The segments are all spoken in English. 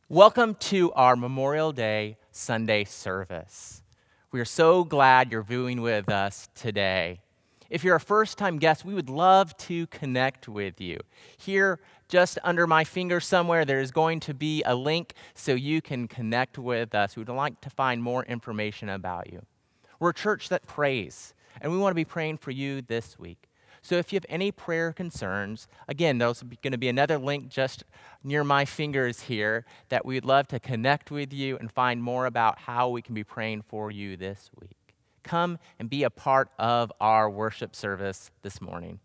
Welcome to our Memorial Day Sunday service. We are so glad you're viewing with us today. If you're a first-time guest, we would love to connect with you. Here, just under my finger somewhere, there is going to be a link so you can connect with us. We would like to find more information about you. We're a church that prays, and we want to be praying for you this week. So if you have any prayer concerns, again, there's going to be another link just near my fingers here that we'd love to connect with you and find more about how we can be praying for you this week. Come and be a part of our worship service this morning.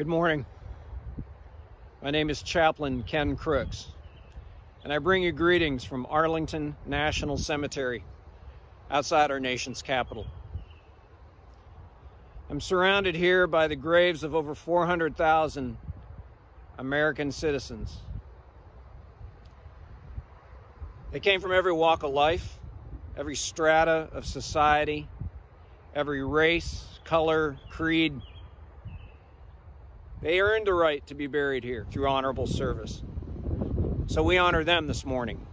Good morning. My name is Chaplain Ken Crooks, and I bring you greetings from Arlington National Cemetery, outside our nation's capital. I'm surrounded here by the graves of over 400,000 American citizens. They came from every walk of life, every strata of society, every race, color, creed. They earned the right to be buried here through honorable service. So we honor them this morning.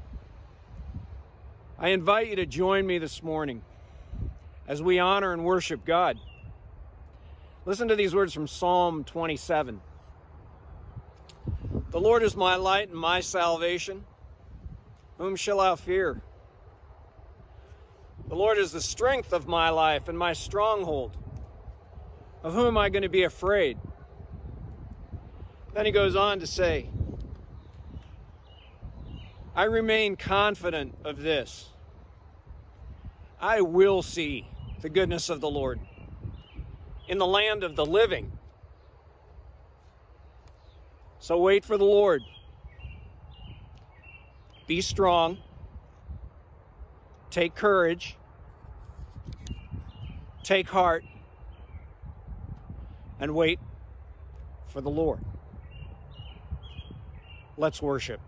I invite you to join me this morning as we honor and worship God. Listen to these words from Psalm 27. The Lord is my light and my salvation. Whom shall I fear? The Lord is the strength of my life and my stronghold. Of whom am I going to be afraid? Then he goes on to say, I remain confident of this. I will see the goodness of the Lord in the land of the living. So wait for the Lord. Be strong. Take courage. Take heart. And wait for the Lord. Let's worship.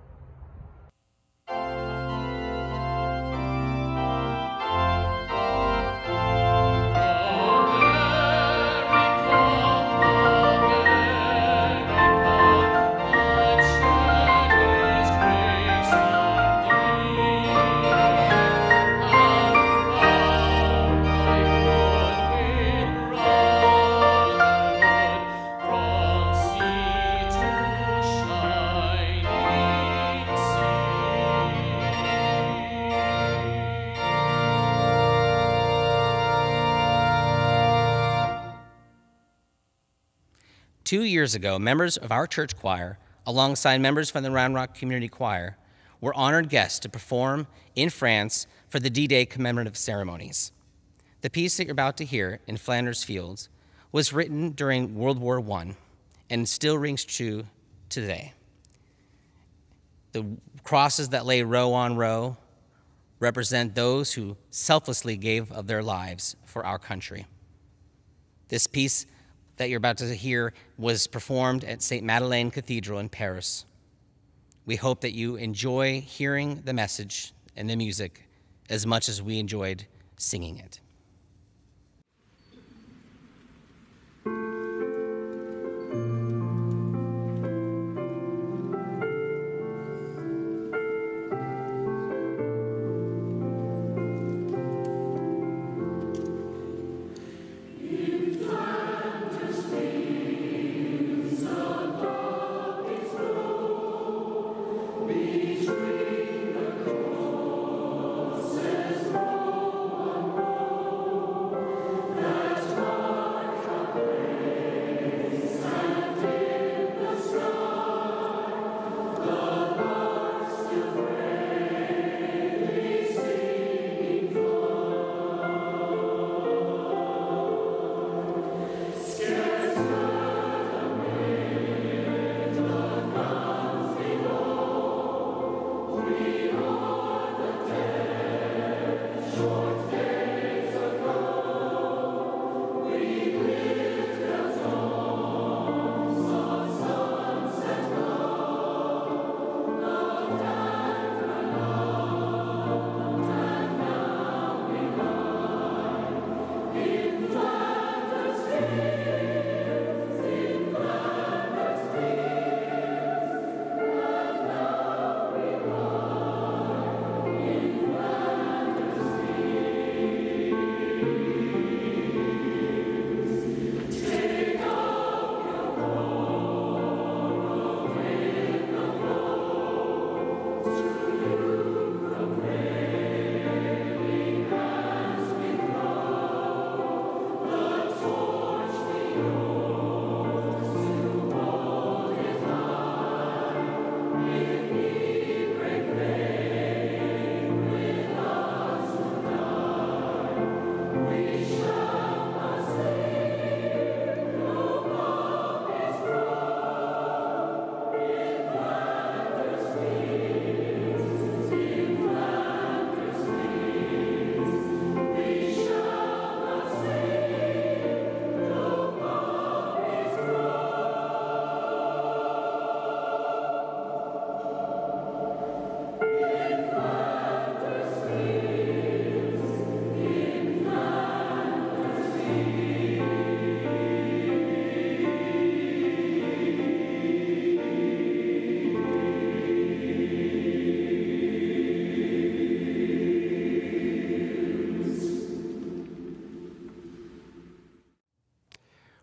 Two years ago, members of our church choir, alongside members from the Round Rock Community Choir, were honored guests to perform in France for the D-Day commemorative ceremonies. The piece that you're about to hear, In Flanders Fields, was written during World War I and still rings true today. The crosses that lay row on row represent those who selflessly gave of their lives for our country. This piece that you're about to hear was performed at St. Madeleine Cathedral in Paris. We hope that you enjoy hearing the message and the music as much as we enjoyed singing it. Between the crosses, row on row.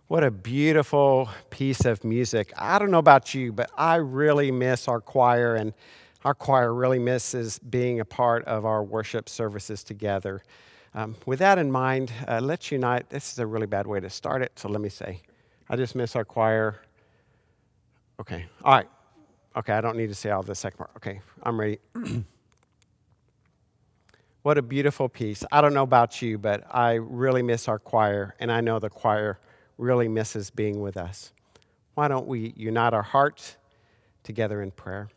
What a beautiful piece of music. I don't know about you, but I really miss our choir, and our choir really misses being a part of our worship services together. With that in mind, let's unite. This is a really bad way to start it, so let me say, I just miss our choir. Okay, all right. Okay, I don't need to say all the second part. Okay, I'm ready. What a beautiful piece. I don't know about you, but I really miss our choir, and I know the choir really misses being with us. Why don't we unite our hearts together in prayer?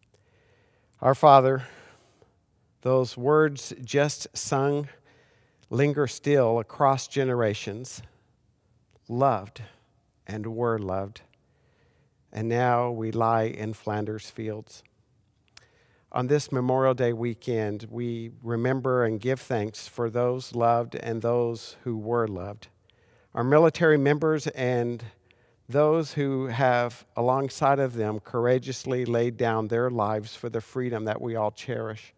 Our Father, those words just sung linger still across generations, loved and were loved, and now we lie in Flanders fields. On this Memorial Day weekend, we remember and give thanks for those loved and those who were loved. Our military members and those who have, alongside of them, courageously laid down their lives for the freedom that we all cherish.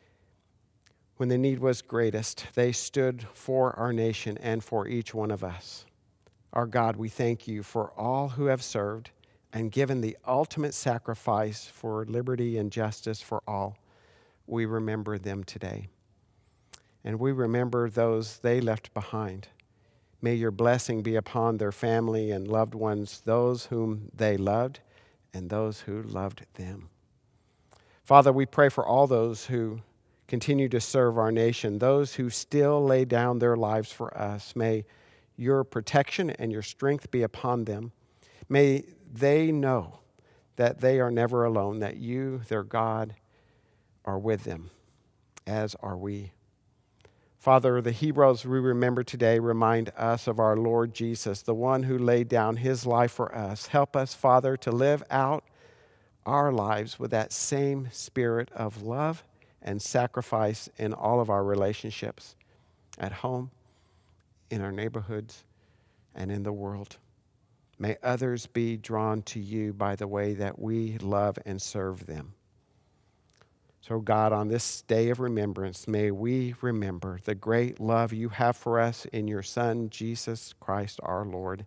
When the need was greatest, they stood for our nation and for each one of us. Our God, we thank you for all who have served and given the ultimate sacrifice for liberty and justice for all. We remember them today. And we remember those they left behind. May your blessing be upon their family and loved ones, those whom they loved and those who loved them. Father, we pray for all those who continue to serve our nation, those who still lay down their lives for us. May your protection and your strength be upon them. May they know that they are never alone, that you, their God, are with them, as are we. Father, the heroes we remember today remind us of our Lord Jesus, the one who laid down his life for us. Help us, Father, to live out our lives with that same spirit of love and sacrifice in all of our relationships, at home, in our neighborhoods, and in the world. May others be drawn to you by the way that we love and serve them. So God, on this day of remembrance, may we remember the great love you have for us in your Son, Jesus Christ our Lord.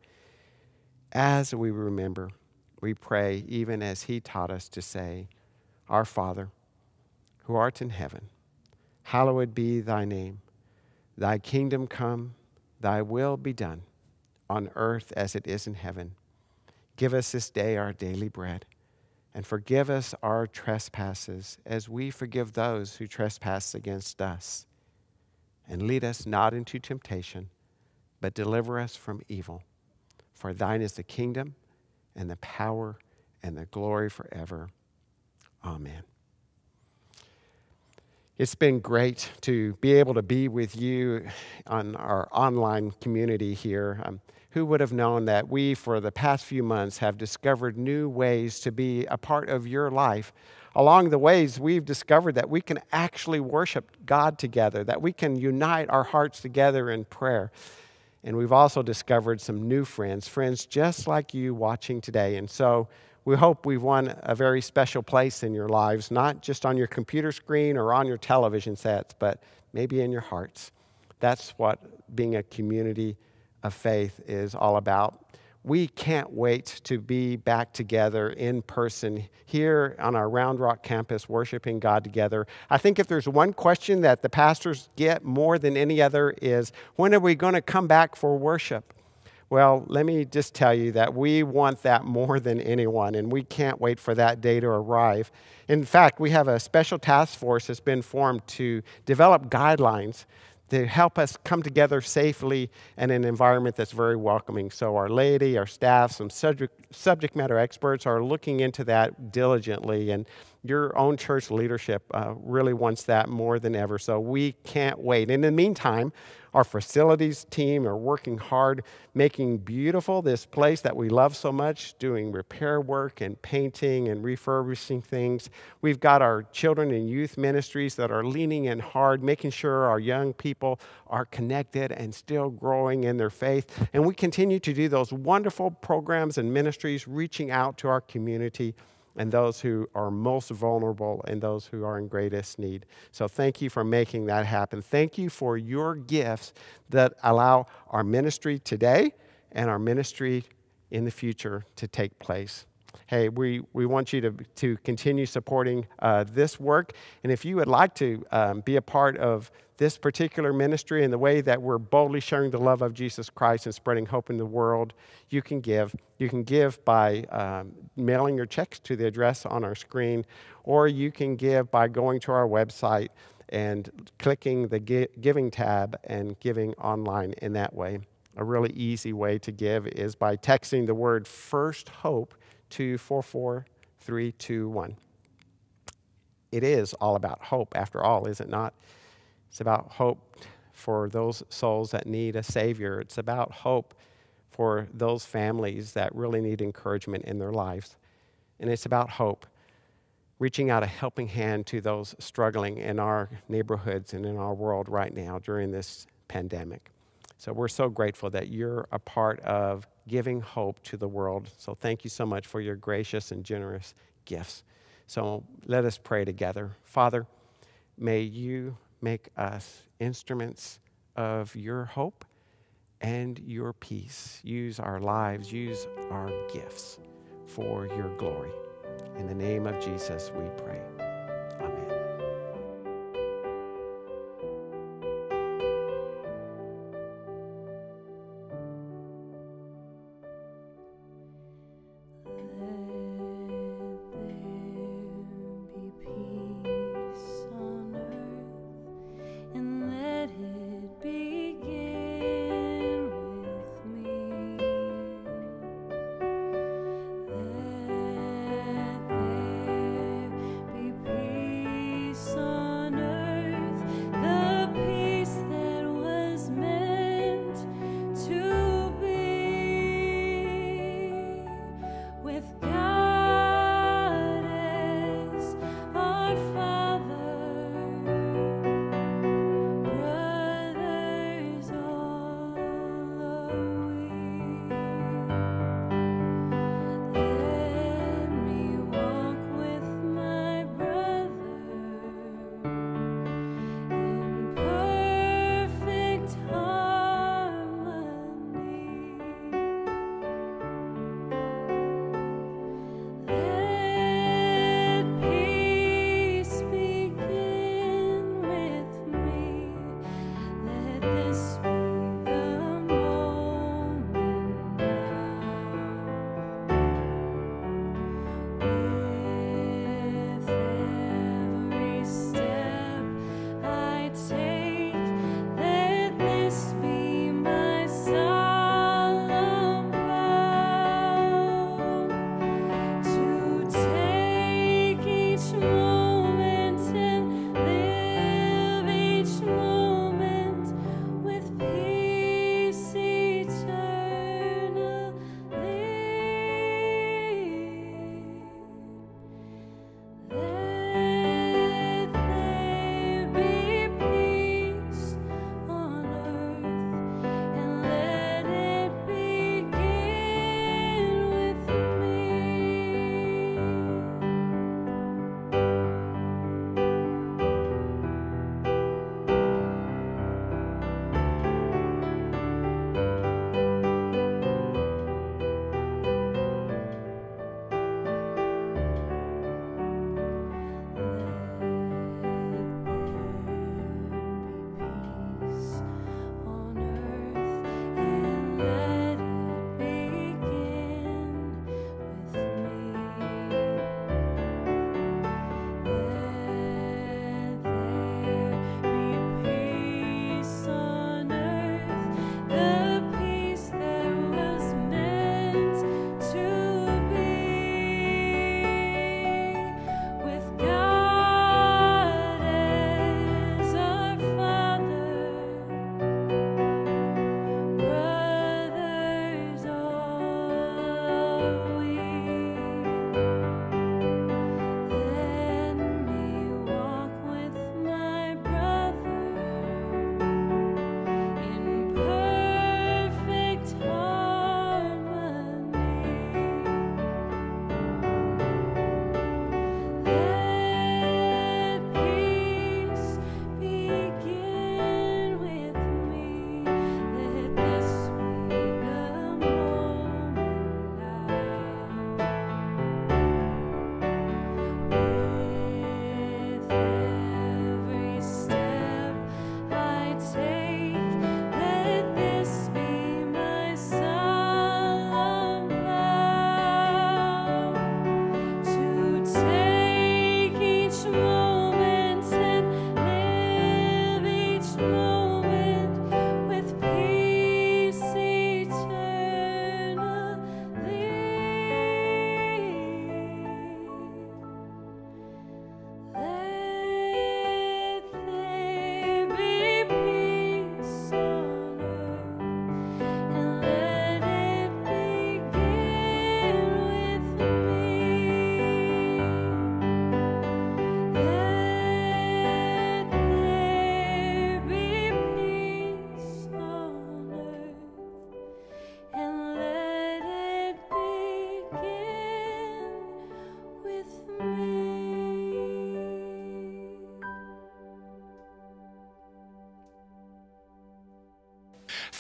As we remember, we pray even as he taught us to say, Our Father, who art in heaven, hallowed be thy name. Thy kingdom come, thy will be done, on earth as it is in heaven. Give us this day our daily bread, and forgive us our trespasses as we forgive those who trespass against us. And lead us not into temptation, but deliver us from evil. For thine is the kingdom, and the power, and the glory forever. Amen. It's been great to be able to be with you on our online community here. Who would have known that we, for the past few months, have discovered new ways to be a part of your life? Along the ways, we've discovered that we can actually worship God together, that we can unite our hearts together in prayer. And we've also discovered some new friends just like you watching today. And so we hope we've won a very special place in your lives, not just on your computer screen or on your television sets, but maybe in your hearts. That's what being a community of faith is all about. We can't wait to be back together in person here on our Round Rock campus worshiping God together. I think if there's one question that the pastors get more than any other is, when are we going to come back for worship? Well, let me just tell you that we want that more than anyone, and we can't wait for that day to arrive. In fact, we have a special task force that's been formed to develop guidelines to help us come together safely in an environment that's very welcoming. So our laity, our staff, some subject matter experts are looking into that diligently, and your own church leadership really wants that more than ever. So we can't wait. In the meantime, our facilities team are working hard, making beautiful this place that we love so much, doing repair work and painting and refurbishing things. We've got our children and youth ministries that are leaning in hard, making sure our young people are connected and still growing in their faith. And we continue to do those wonderful programs and ministries, reaching out to our community and those who are most vulnerable and those who are in greatest need. So thank you for making that happen. Thank you for your gifts that allow our ministry today and our ministry in the future to take place. Hey, we want you to continue supporting this work. And if you would like to be a part of this particular ministry and the way that we're boldly sharing the love of Jesus Christ and spreading hope in the world, you can give. You can give by mailing your checks to the address on our screen, or you can give by going to our website and clicking the giving tab and giving online in that way. A really easy way to give is by texting the word First Hope to 44321. It is all about hope, after all, is it not? It's about hope for those souls that need a Savior. It's about hope for those families that really need encouragement in their lives. And it's about hope, reaching out a helping hand to those struggling in our neighborhoods and in our world right now during this pandemic. So we're so grateful that you're a part of giving hope to the world. So thank you so much for your gracious and generous gifts. So let us pray together. Father, may you make us instruments of your hope and your peace. Use our lives, use our gifts for your glory. In the name of Jesus, we pray. Amen. Be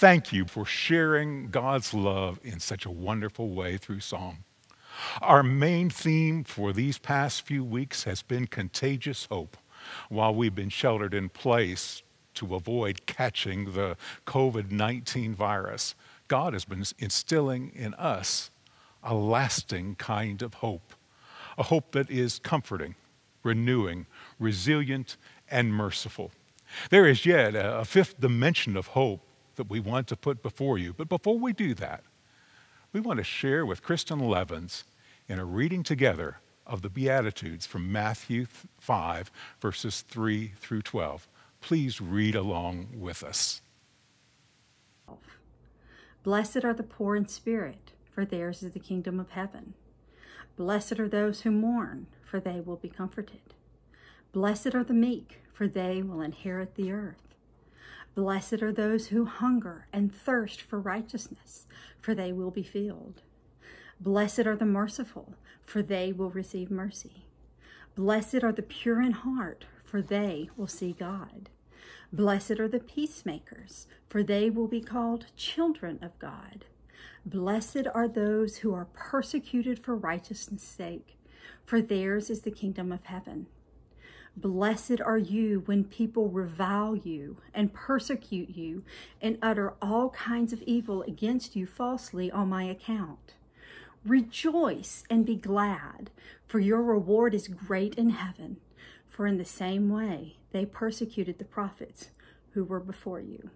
Thank you for sharing God's love in such a wonderful way through song. Our main theme for these past few weeks has been contagious hope. While we've been sheltered in place to avoid catching the COVID-19 virus, God has been instilling in us a lasting kind of hope, a hope that is comforting, renewing, resilient, and merciful. There is yet a fifth dimension of hope that we want to put before you. But before we do that, we want to share with Kristen Levins in a reading together of the Beatitudes from Matthew 5, verses 3 through 12. Please read along with us. Blessed are the poor in spirit, for theirs is the kingdom of heaven. Blessed are those who mourn, for they will be comforted. Blessed are the meek, for they will inherit the earth. Blessed are those who hunger and thirst for righteousness, for they will be filled. Blessed are the merciful, for they will receive mercy. Blessed are the pure in heart, for they will see God. Blessed are the peacemakers, for they will be called children of God. Blessed are those who are persecuted for righteousness' sake, for theirs is the kingdom of heaven. Blessed are you when people revile you and persecute you and utter all kinds of evil against you falsely on my account. Rejoice and be glad, for your reward is great in heaven, for in the same way they persecuted the prophets who were before you.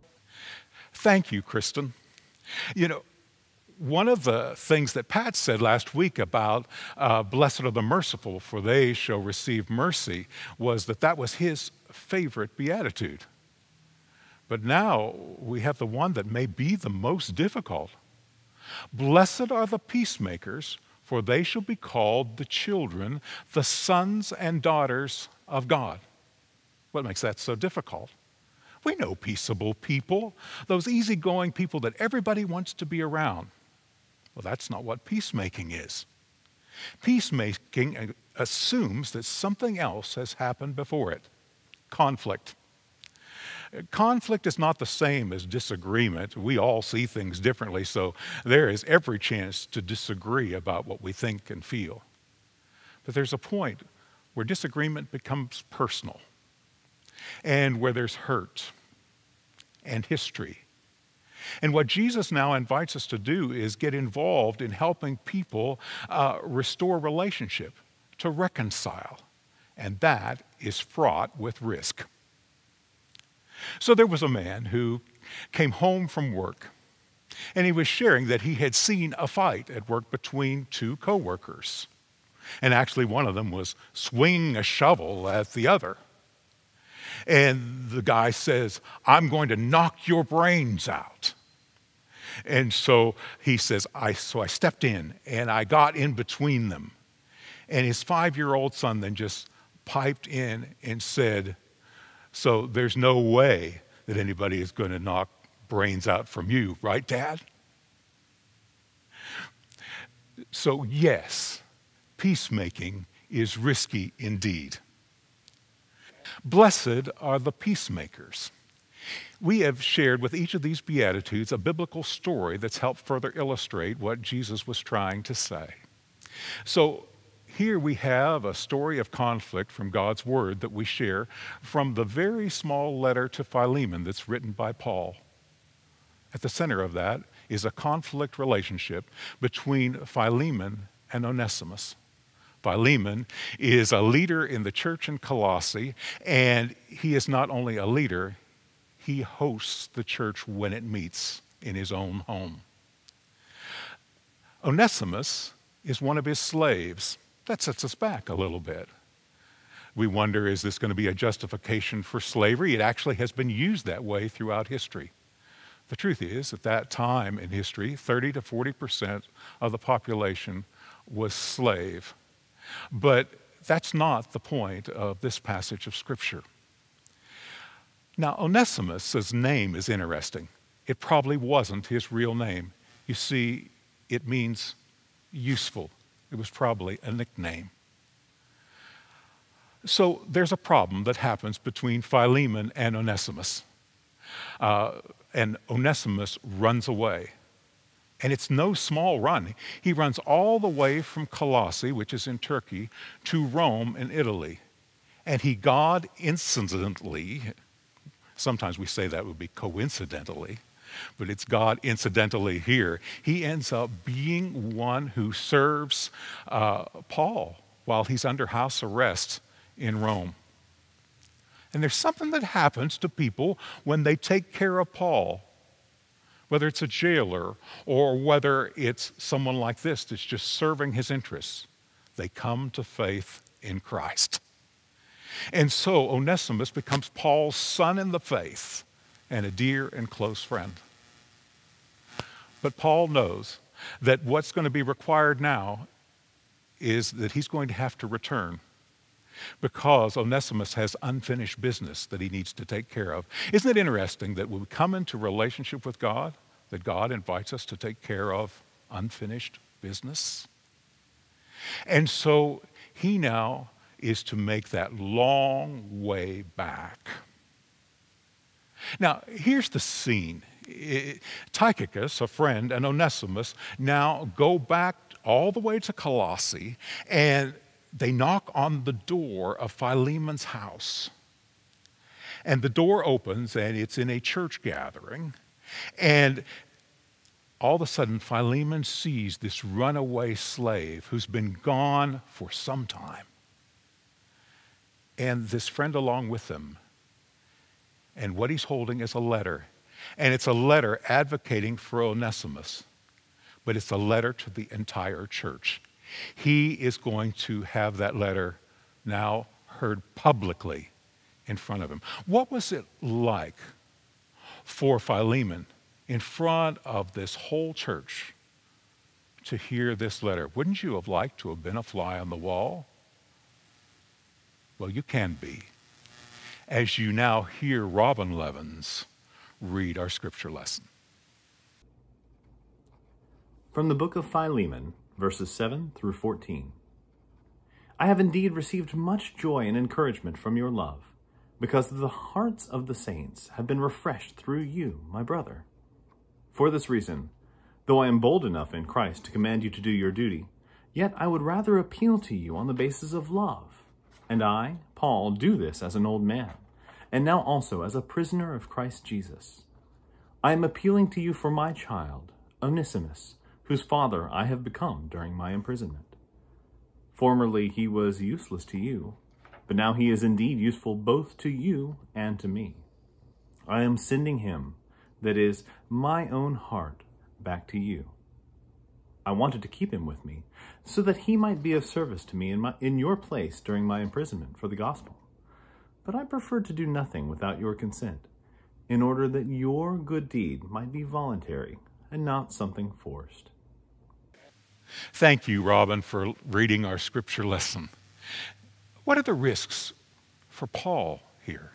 Thank you, Kristen. You know, one of the things that Pat said last week about blessed are the merciful, for they shall receive mercy, was that was his favorite beatitude. But now we have the one that may be the most difficult. Blessed are the peacemakers, for they shall be called the children, the sons and daughters of God. What makes that so difficult? We know peaceable people, those easygoing people that everybody wants to be around. Well, that's not what peacemaking is. Peacemaking assumes that something else has happened before it. Conflict. Conflict is not the same as disagreement. We all see things differently, so there is every chance to disagree about what we think and feel. But there's a point where disagreement becomes personal, and where there's hurt and history. And what Jesus now invites us to do is get involved in helping people restore relationship, to reconcile. And that is fraught with risk. So there was a man who came home from work, and he was sharing that he had seen a fight at work between two coworkers. And actually one of them was swinging a shovel at the other. And the guy says, "I'm going to knock your brains out." And so he says, I stepped in and I got in between them. And his 5-year-old son then just piped in and said, "So there's no way that anybody is going to knock brains out from you, right, Dad?" So yes, peacemaking is risky indeed. Blessed are the peacemakers. We have shared with each of these Beatitudes a biblical story that's helped further illustrate what Jesus was trying to say. So here we have a story of conflict from God's Word that we share from the very small letter to Philemon that's written by Paul. At the center of that is a conflict relationship between Philemon and Onesimus. Philemon is a leader in the church in Colossae, and he is not only a leader, he hosts the church when it meets in his own home. Onesimus is one of his slaves. That sets us back a little bit. We wonder, is this going to be a justification for slavery? It actually has been used that way throughout history. The truth is, at that time in history, 30 to 40% of the population was slave. But that's not the point of this passage of Scripture. Now, Onesimus' name is interesting. It probably wasn't his real name. You see, it means useful. It was probably a nickname. So there's a problem that happens between Philemon and Onesimus. and Onesimus runs away. And it's no small run. He runs all the way from Colossae, which is in Turkey, to Rome in Italy. And God incidentally, sometimes we say that would be coincidentally, but it's God incidentally here. He ends up being one who serves Paul while he's under house arrest in Rome. And there's something that happens to people when they take care of Paul, whether it's a jailer or whether it's someone like this that's just serving his interests. They come to faith in Christ. And so Onesimus becomes Paul's son in the faith and a dear and close friend. But Paul knows that what's going to be required now is that he's going to have to return, because Onesimus has unfinished business that he needs to take care of. Isn't it interesting that when we come into relationship with God, that God invites us to take care of unfinished business? And so he now is to make that long way back. Now, here's the scene. Tychicus, a friend, and Onesimus now go back all the way to Colossae, and they knock on the door of Philemon's house. And the door opens, and it's in a church gathering. And all of a sudden, Philemon sees this runaway slave who's been gone for some time, and this friend along with him. And what he's holding is a letter. And it's a letter advocating for Onesimus, but it's a letter to the entire church. He is going to have that letter now heard publicly in front of him. What was it like for Philemon in front of this whole church to hear this letter? Wouldn't you have liked to have been a fly on the wall? Well, you can be, as you now hear Robin Levins read our scripture lesson. From the book of Philemon, verses 7 through 14. I have indeed received much joy and encouragement from your love, because the hearts of the saints have been refreshed through you, my brother. For this reason, though I am bold enough in Christ to command you to do your duty, yet I would rather appeal to you on the basis of love. And I, Paul, do this as an old man, and now also as a prisoner of Christ Jesus. I am appealing to you for my child, Onesimus, whose father I have become during my imprisonment. Formerly he was useless to you, but now he is indeed useful both to you and to me. I am sending him, that is, my own heart, back to you. I wanted to keep him with me, so that he might be of service to me in your place during my imprisonment for the gospel. But I preferred to do nothing without your consent, in order that your good deed might be voluntary and not something forced. Thank you, Robin, for reading our scripture lesson. What are the risks for Paul here?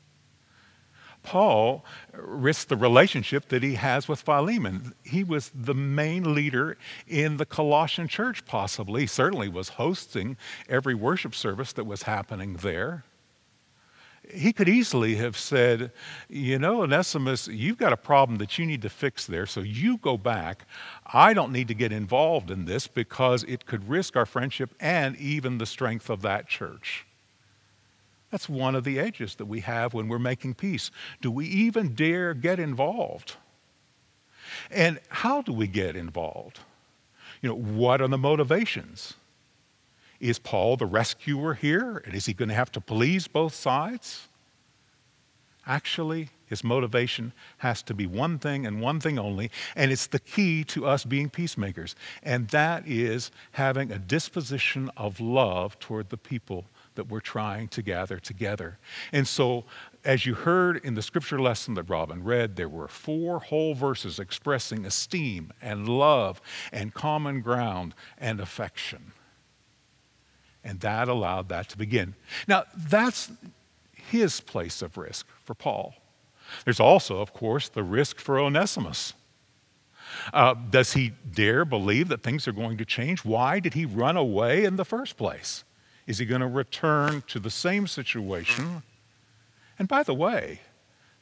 Paul risks the relationship that he has with Philemon. He was the main leader in the Colossian church, possibly. He certainly was hosting every worship service that was happening there. He could easily have said, you know, Onesimus, you've got a problem that you need to fix there, so you go back. I don't need to get involved in this because it could risk our friendship and even the strength of that church. That's one of the edges that we have when we're making peace. Do we even dare get involved? And how do we get involved? You know, what are the motivations? Is Paul the rescuer here? And is he going to have to please both sides? Actually, his motivation has to be one thing and one thing only, and it's the key to us being peacemakers, and that is having a disposition of love toward the people that we're trying to gather together. And so, as you heard in the scripture lesson that Robin read, there were 4 whole verses expressing esteem and love and common ground and affection. And that allowed that to begin. Now, that's his place of risk for Paul. There's also, of course, the risk for Onesimus. Does he dare believe that things are going to change? Why did he run away in the first place? Is he going to return to the same situation? And by the way,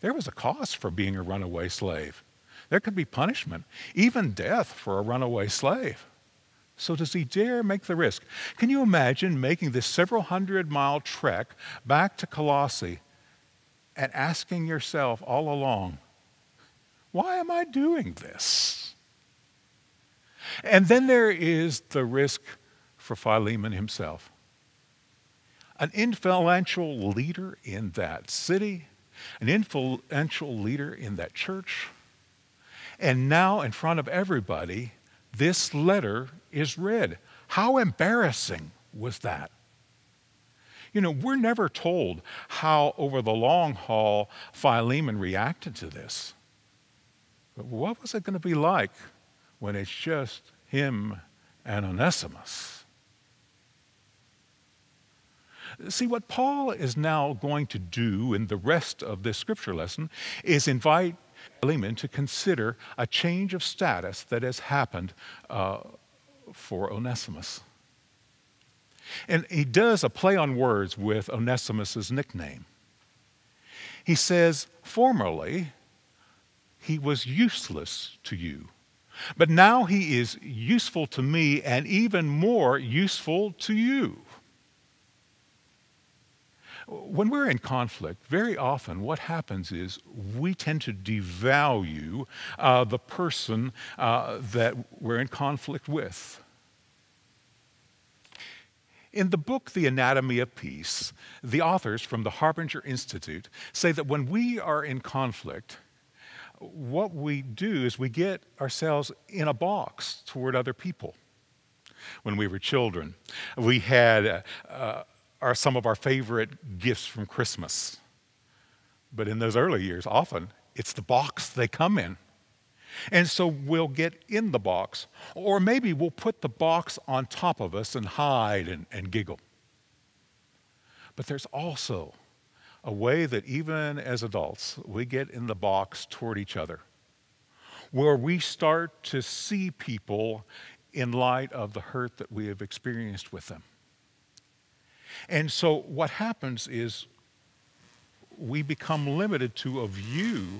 There was a cost for being a runaway slave. There could be punishment, even death for a runaway slave. So does he dare make the risk? Can you imagine making this several hundred-mile trek back to Colossae and asking yourself all along, why am I doing this? And then there is the risk for Philemon himself. An influential leader in that city, an influential leader in that church, and now in front of everybody, this letter is read. How embarrassing was that? You know, we're never told how, over the long haul, Philemon reacted to this. But what was it going to be like when it's just him and Onesimus? See, what Paul is now going to do in the rest of this scripture lesson is invite Philemon to consider a change of status that has happened for Onesimus. And he does a play on words with Onesimus' nickname. He says, formerly, he was useless to you, but now he is useful to me and even more useful to you. When we're in conflict, very often what happens is we tend to devalue the person that we're in conflict with. In the book, The Anatomy of Peace, the authors from the Harbinger Institute say that when we are in conflict, what we do is we get ourselves in a box toward other people. When we were children, we had some of our favorite gifts from Christmas. But in those early years, often it's the box they come in. And so we'll get in the box, or maybe we'll put the box on top of us and hide and giggle. But there's also a way that even as adults, we get in the box toward each other, where we start to see people in light of the hurt that we have experienced with them. And so what happens is we become limited to a view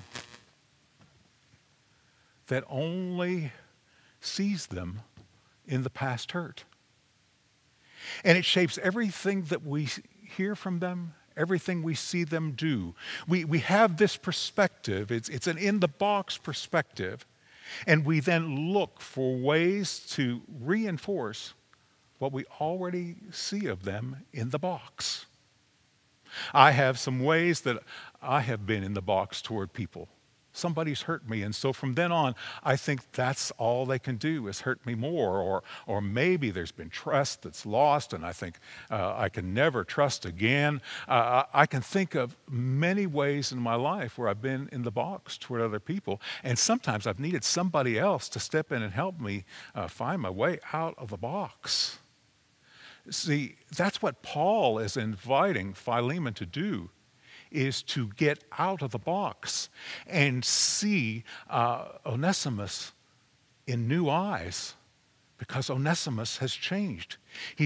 that only sees them in the past hurt. And it shapes everything that we hear from them, everything we see them do. We have this perspective, it's an in-the-box perspective, and we then look for ways to reinforce what we already see of them in the box. I have some ways that I have been in the box toward people. Somebody's hurt me, and so from then on, I think that's all they can do is hurt me more, or maybe there's been trust that's lost, and I think I can never trust again. I can think of many ways in my life where I've been in the box toward other people, and sometimes I've needed somebody else to step in and help me find my way out of the box. See, that's what Paul is inviting Philemon to do, is to get out of the box and see Onesimus in new eyes, because Onesimus has changed.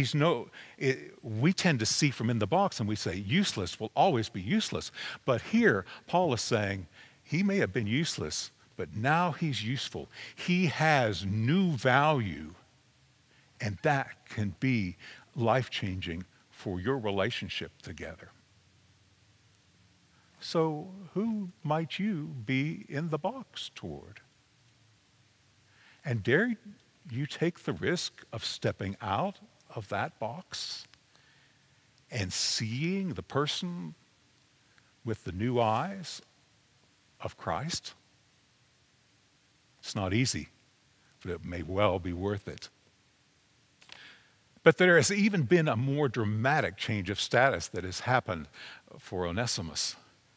We tend to see from in the box and we say useless will always be useless. But here, Paul is saying he may have been useless, but now he's useful. He has new value, and that can be life-changing for your relationship together. So who might you be in the box toward? And dare you take the risk of stepping out of that box and seeing the person with the new eyes of Christ? It's not easy, but it may well be worth it. But there has even been a more dramatic change of status that has happened for Onesimus.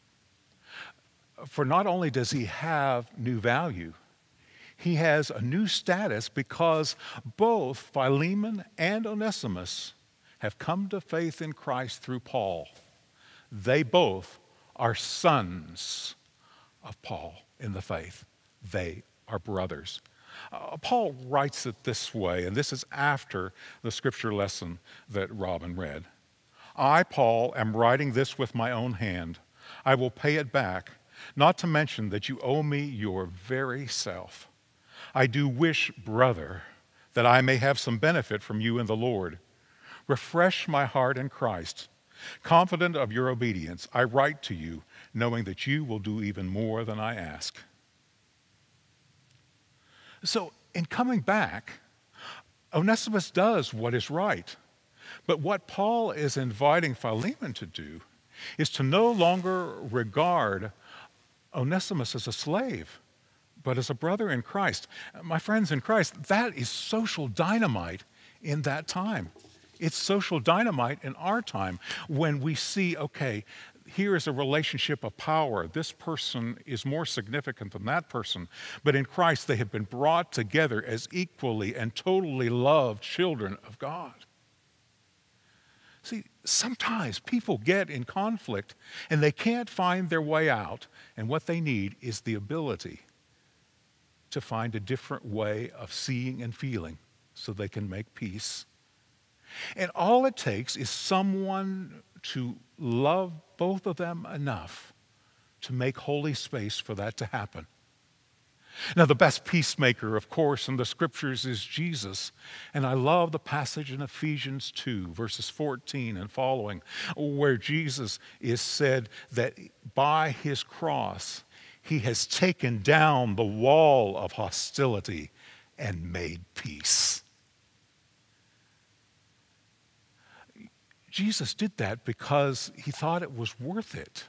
For not only does he have new value, he has a new status because both Philemon and Onesimus have come to faith in Christ through Paul. They both are sons of Paul in the faith. They are brothers. Paul writes it this way, and this is after the scripture lesson that Robin read. I, Paul, am writing this with my own hand. I will pay it back. not to mention that you owe me your very self. I do wish, brother, that I may have some benefit from you in the Lord. Refresh my heart in Christ. Confident of your obedience, I write to you, knowing that you will do even more than I ask. So, in coming back, Onesimus does what is right. But what Paul is inviting Philemon to do is to no longer regard Onesimus as a slave, but as a brother in Christ. My friends in Christ, that is social dynamite in that time. It's social dynamite in our time when we see, okay, here is a relationship of power. This person is more significant than that person. But in Christ, they have been brought together as equally and totally loved children of God. See, sometimes people get in conflict and they can't find their way out, and what they need is the ability to find a different way of seeing and feeling so they can make peace. And all it takes is someone to love both of them enough to make holy space for that to happen. Now, the best peacemaker, of course, in the scriptures is Jesus. And I love the passage in Ephesians 2, verses 14 and following, where Jesus is said that by his cross, he has taken down the wall of hostility and made peace. Jesus did that because he thought it was worth it.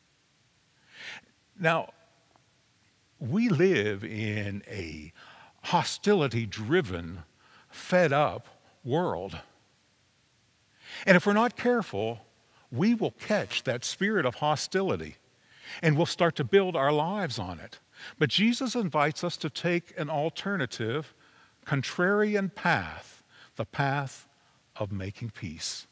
Now, we live in a hostility-driven, fed-up world. And if we're not careful, we will catch that spirit of hostility and we'll start to build our lives on it. But Jesus invites us to take an alternative, contrarian path, the path of making peace.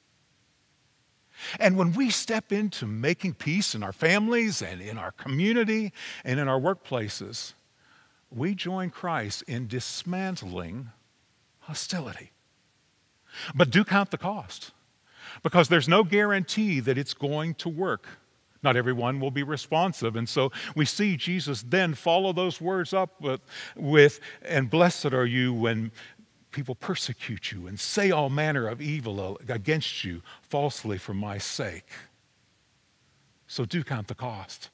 And when we step into making peace in our families and in our community and in our workplaces, we join Christ in dismantling hostility. But do count the cost, because there's no guarantee that it's going to work. Not everyone will be responsive. And so we see Jesus then follow those words up with and blessed are you when people persecute you and say all manner of evil against you falsely for my sake. So do count the cost.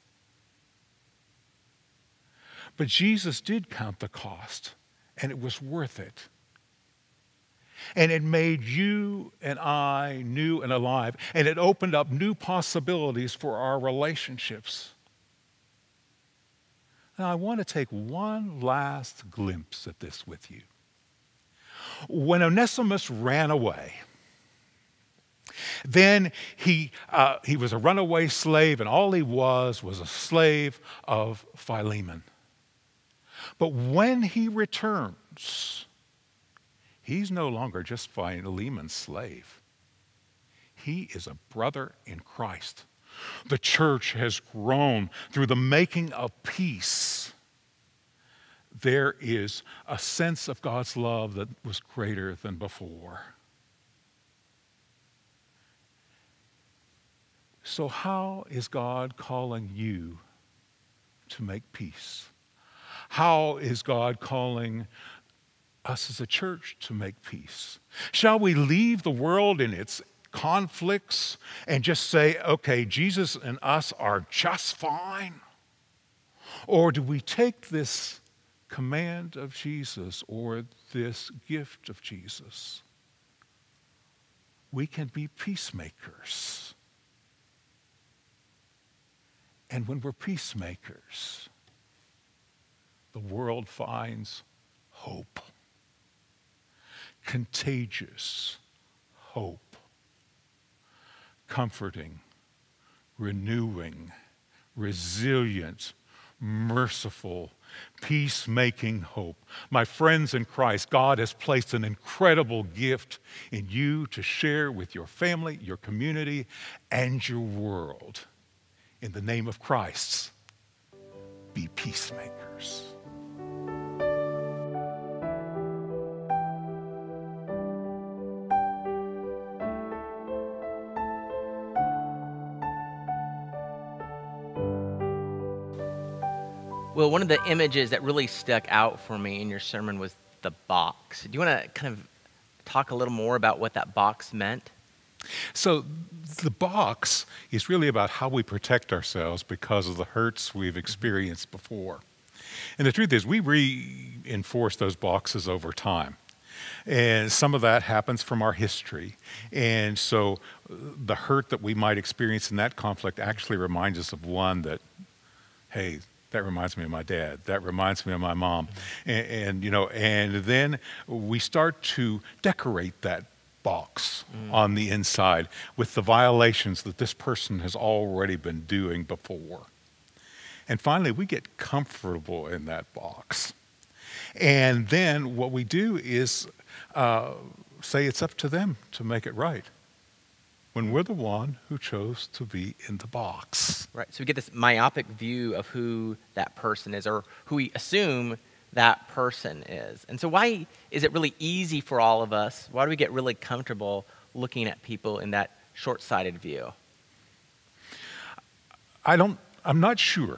But Jesus did count the cost, and it was worth it. And it made you and I new and alive, and it opened up new possibilities for our relationships. Now, I want to take one last glimpse at this with you. When Onesimus ran away, then he was a runaway slave, and all he was a slave of Philemon. But when he returns, he's no longer just Philemon's slave. He is a brother in Christ. The church has grown through the making of peace. There is a sense of God's love that was greater than before. So how is God calling you to make peace? How is God calling us as a church to make peace? Shall we leave the world in its conflicts and just say, okay, Jesus and us are just fine? Or do we take this command of Jesus or this gift of Jesus? We can be peacemakers. And when we're peacemakers, the world finds hope. Contagious hope. Comforting, renewing, resilient, merciful, peacemaking hope. My friends in Christ, God has placed an incredible gift in you to share with your family, your community, and your world. In the name of Christ, be peacemakers. Well, one of the images that really stuck out for me in your sermon was the box. Do you want to kind of talk a little more about what that box meant? So the box is really about how we protect ourselves because of the hurts we've experienced before. And the truth is, we reinforce those boxes over time. And some of that happens from our history. And so the hurt that we might experience in that conflict actually reminds us of one that, hey, that reminds me of my dad. That reminds me of my mom. And then we start to decorate that box on the inside with the violations that this person has already been doing before. And finally, we get comfortable in that box. And then what we do is say it's up to them to make it right, when we're the one who chose to be in the box. Right. So we get this myopic view of who that person is, or who we assume that person is. And so why is it really easy for all of us? Why do we get really comfortable looking at people in that short-sighted view? I'm not sure.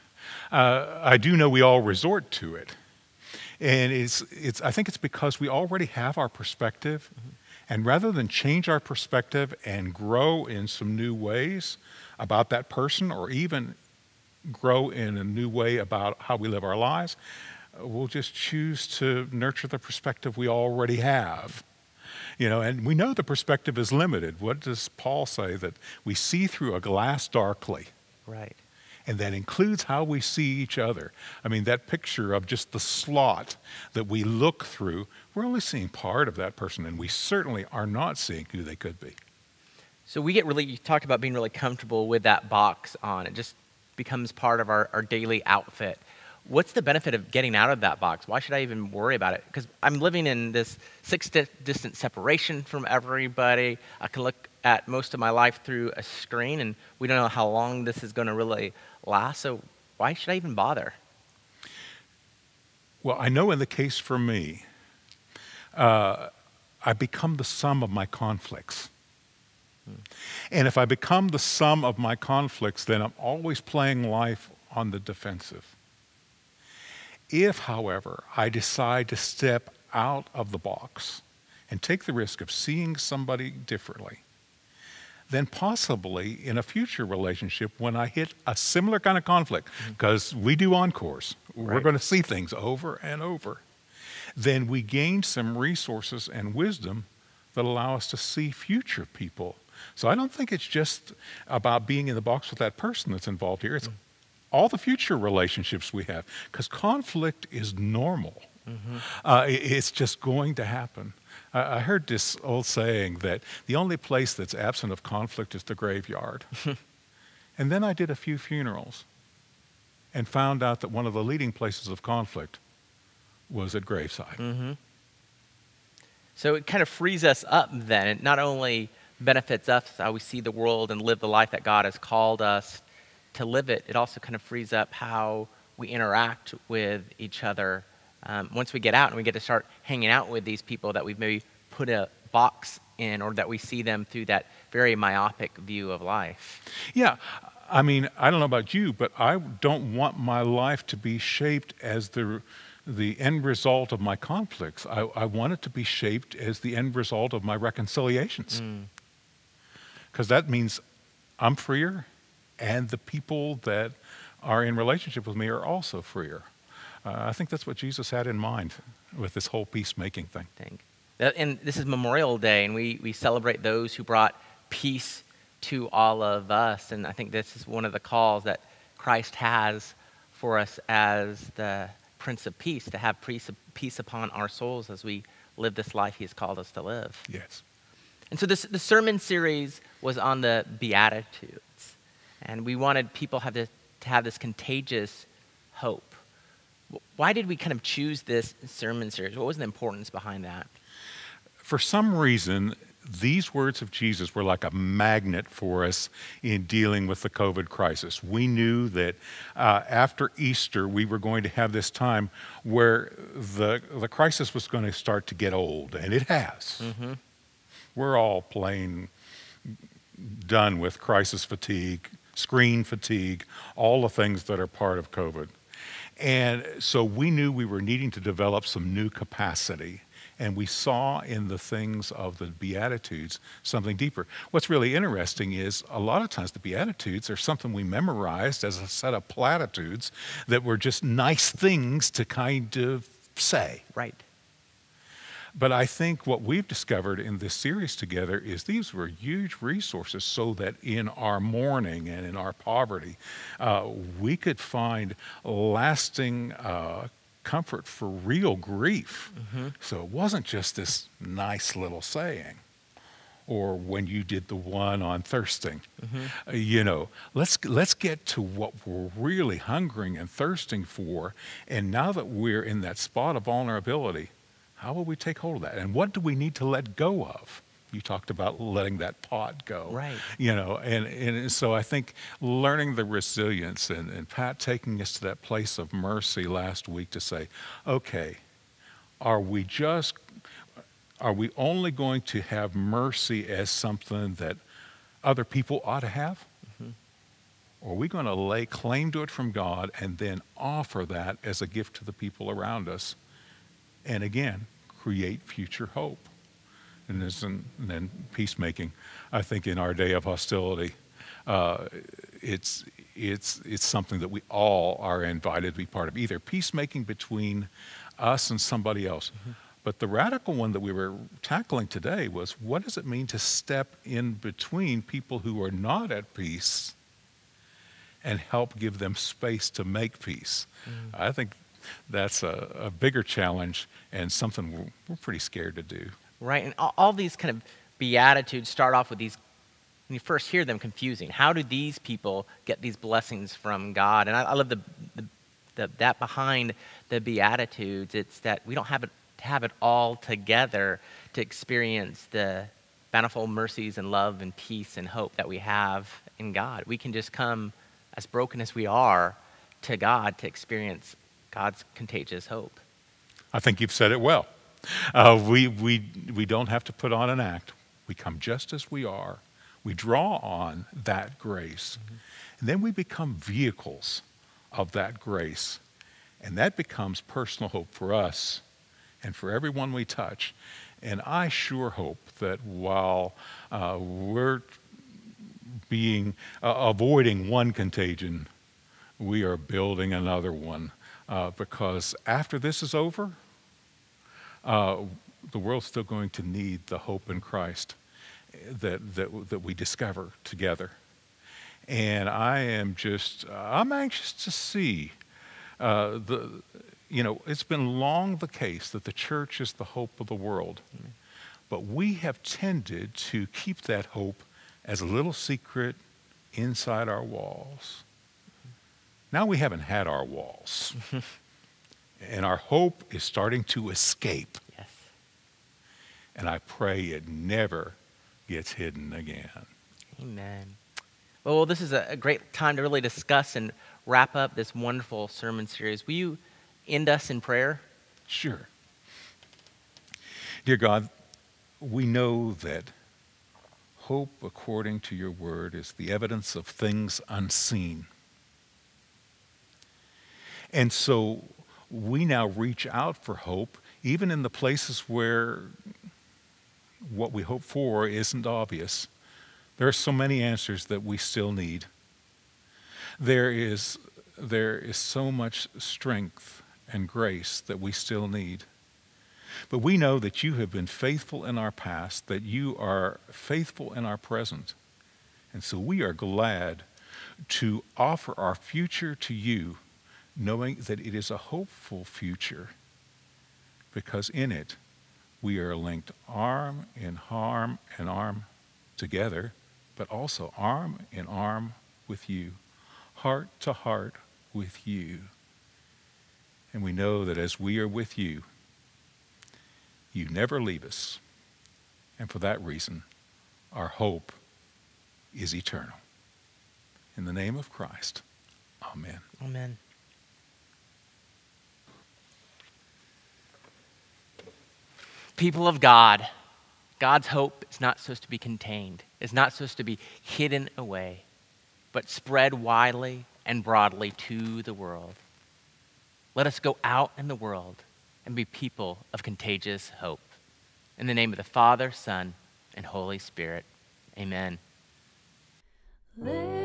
I do know we all resort to it. And I think it's because we already have our perspective. And rather than change our perspective and grow in some new ways about that person, or even grow in a new way about how we live our lives, we'll just choose to nurture the perspective we already have. And we know the perspective is limited. What does Paul say? That we see through a glass darkly. Right. And that includes how we see each other. I mean, that picture of just the slot that we look through, we're only seeing part of that person, and we certainly are not seeing who they could be. So you talked about being really comfortable with that box on. It just becomes part of our daily outfit. What's the benefit of getting out of that box? Why should I even worry about it? Because I'm living in this 6-distance separation from everybody. I can look at most of my life through a screen, and we don't know how long this is going to really last. So why should I even bother? Well, I know in the case for me, I become the sum of my conflicts. And if I become the sum of my conflicts, then I'm always playing life on the defensive. If, however, I decide to step out of the box and take the risk of seeing somebody differently, then possibly in a future relationship, when I hit a similar kind of conflict, because we do encores, we're going to see things over and over, then we gain some resources and wisdom that allow us to see future people. So I don't think it's just about being in the box with that person that's involved here. It's all the future relationships we have, because conflict is normal. It's just going to happen. I heard this old saying that the only place that's absent of conflict is the graveyard. And then I did a few funerals and found out that one of the leading places of conflict was at graveside. So it kind of frees us up then. It not only benefits us how we see the world and live the life that God has called us to live it, it also kind of frees up how we interact with each other. Once we get out and we get to start hanging out with these people that we've maybe put a box in, or that we see them through that very myopic view of life. Yeah, I mean, I don't know about you, but I don't want my life to be shaped as the end result of my conflicts. I want it to be shaped as the end result of my reconciliations. Because that means I'm freer, and the people that are in relationship with me are also freer. I think that's what Jesus had in mind with this whole peacemaking thing. And this is Memorial Day, and we celebrate those who brought peace to all of us. And I think this is one of the calls that Christ has for us as the Prince of Peace, to have peace upon our souls as we live this life he has called us to live. Yes. And so the sermon series was on the Beatitudes. And we wanted people to have this contagious hope. Why did we kind of choose this sermon series? What was the importance behind that? For some reason, these words of Jesus were like a magnet for us in dealing with the COVID crisis. We knew that after Easter, we were going to have this time where the crisis was going to start to get old, and it has. We're all plain done with crisis fatigue, screen fatigue, all the things that are part of COVID. And so we knew we were needing to develop some new capacity. And we saw in the things of the Beatitudes something deeper. What's really interesting is a lot of times the Beatitudes are something we memorized as a set of platitudes that were just nice things to kind of say. Right. But I think what we've discovered in this series together is these were huge resources so that in our mourning and in our poverty, we could find lasting comfort for real grief. So it wasn't just this nice little saying. Or when you did the one on thirsting, you know, let's get to what we're really hungering and thirsting for. And now that we're in that spot of vulnerability, how will we take hold of that? And what do we need to let go of? You talked about letting that pot go. Right. You know, and so I think learning the resilience and Pat taking us to that place of mercy last week to say, okay, are we only going to have mercy as something that other people ought to have? Or are we going to lay claim to it from God and then offer that as a gift to the people around us? And again, create future hope. And then peacemaking, I think in our day of hostility, it's something that we all are invited to be part of, either peacemaking between us and somebody else. But the radical one that we were tackling today was, what does it mean to step in between people who are not at peace and help give them space to make peace? I think that's a bigger challenge and something we're pretty scared to do. Right, and all these kind of Beatitudes start off with these, when you first hear them, confusing. How do these people get these blessings from God? And I love that behind the Beatitudes, it's that we don't have it all together to experience the bountiful mercies and love and peace and hope that we have in God. We can just come as broken as we are to God to experience God's contagious hope. I think you've said it well. We don't have to put on an act. We come just as we are. We draw on that grace. And then we become vehicles of that grace. And that becomes personal hope for us and for everyone we touch. And I sure hope that while we're avoiding one contagion, we are building another one. Because after this is over, the world's still going to need the hope in Christ that we discover together. And I'm anxious to see it's been long the case that the church is the hope of the world. But we have tended to keep that hope as a little secret inside our walls. Now we haven't had our walls. And our hope is starting to escape. Yes. And I pray it never gets hidden again. Amen. Well, this is a great time to really discuss and wrap up this wonderful sermon series. Will you end us in prayer? Sure. Dear God, we know that hope, according to your word, is the evidence of things unseen. And so we now reach out for hope, even in the places where what we hope for isn't obvious. There are so many answers that we still need. There is so much strength and grace that we still need. But we know that you have been faithful in our past, that you are faithful in our present. And so we are glad to offer our future to you, knowing that it is a hopeful future, because in it we are linked arm in arm together, but also arm in arm with you, heart to heart with you. And we know that as we are with you, you never leave us. And for that reason, our hope is eternal. In the name of Christ, amen. Amen. People of God, God's hope is not supposed to be contained. It's not supposed to be hidden away, but spread widely and broadly to the world. Let us go out in the world and be people of contagious hope. In the name of the Father, Son, and Holy Spirit, amen.